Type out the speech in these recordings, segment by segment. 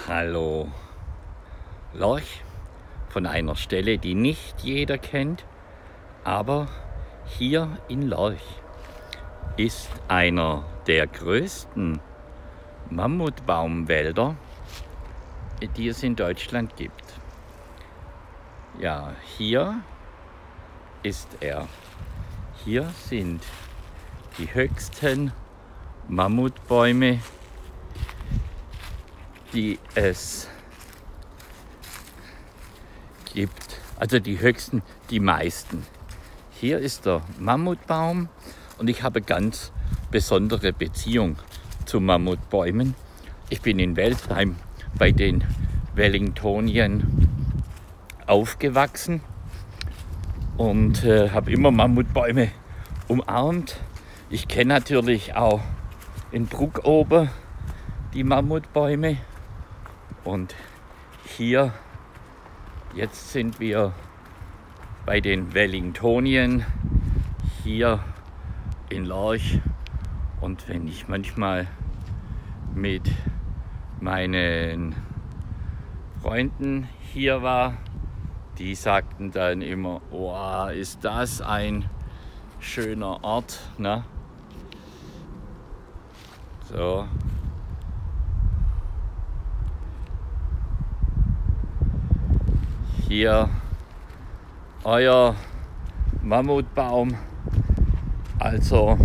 Hallo, Lorch von einer Stelle, die nicht jeder kennt, aber hier in Lorch ist einer der größten Mammutbaumwälder, die es in Deutschland gibt. Ja, hier ist er. Hier sind die höchsten Mammutbäume, die es gibt. Also die höchsten, die meisten. Hier ist der Mammutbaum und ich habe ganz besondere Beziehung zu Mammutbäumen. Ich bin in Weltheim bei den Wellingtonien aufgewachsen und habe immer Mammutbäume umarmt. Ich kenne natürlich auch in Bruckober die Mammutbäume. Und hier, jetzt sind wir bei den Wellingtonien hier in Lorch. Und wenn ich manchmal mit meinen Freunden hier war, die sagten dann immer, oh, ist das ein schöner Ort, ne? So. Hier euer Mammutbaum, also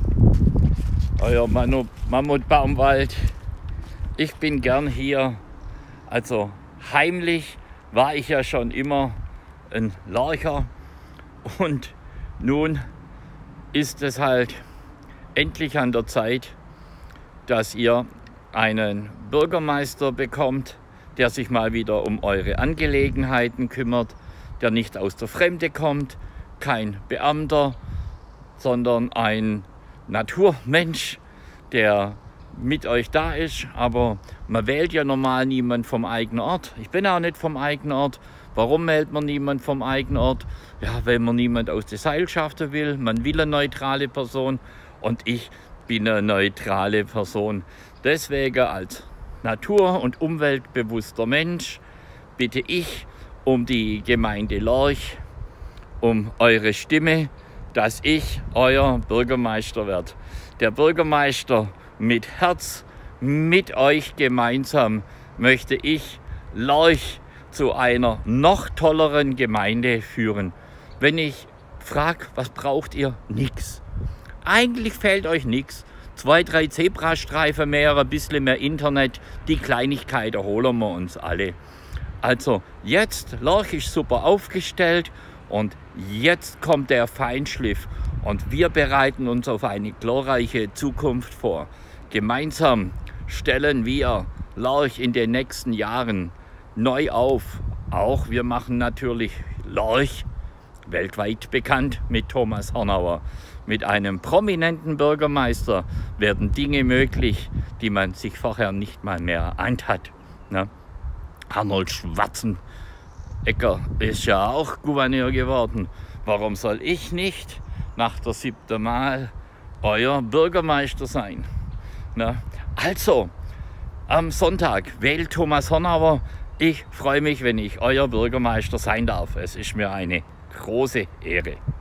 euer Mammutbaumwald. Ich bin gern hier, also heimlich war ich ja schon immer ein Lorcher und nun ist es halt endlich an der Zeit, dass ihr einen Bürgermeister bekommt, der sich mal wieder um eure Angelegenheiten kümmert, der nicht aus der Fremde kommt, kein Beamter, sondern ein Naturmensch, der mit euch da ist. Aber man wählt ja normal niemand vom eigenen Ort. Ich bin auch nicht vom eigenen Ort. Warum wählt man niemand vom eigenen Ort? Ja, weil man niemand aus der Seilschaft will. Man will eine neutrale Person und ich bin eine neutrale Person. Deswegen als natur- und umweltbewusster Mensch bitte ich um die Gemeinde Lorch, um eure Stimme, dass ich euer Bürgermeister werde. Der Bürgermeister mit Herz, mit euch gemeinsam möchte ich Lorch zu einer noch tolleren Gemeinde führen. Wenn ich frage, was braucht ihr? Nix. Eigentlich fehlt euch nichts. 2, 3 Zebrastreifen mehr, ein bisschen mehr Internet, die Kleinigkeiten holen wir uns alle. Also jetzt, Lorch ist super aufgestellt und jetzt kommt der Feinschliff und wir bereiten uns auf eine glorreiche Zukunft vor. Gemeinsam stellen wir Lorch in den nächsten Jahren neu auf. Auch wir machen natürlich Lorch weltweit bekannt mit Thomas Hornauer. Mit einem prominenten Bürgermeister werden Dinge möglich, die man sich vorher nicht mal mehr erahnt hat. Ne? Arnold Schwarzenegger ist ja auch Gouverneur geworden. Warum soll ich nicht nach der 7. Mal euer Bürgermeister sein? Ne? Also, am Sonntag wählt Thomas Hornauer. Ich freue mich, wenn ich euer Bürgermeister sein darf. Es ist mir eine große Ehre.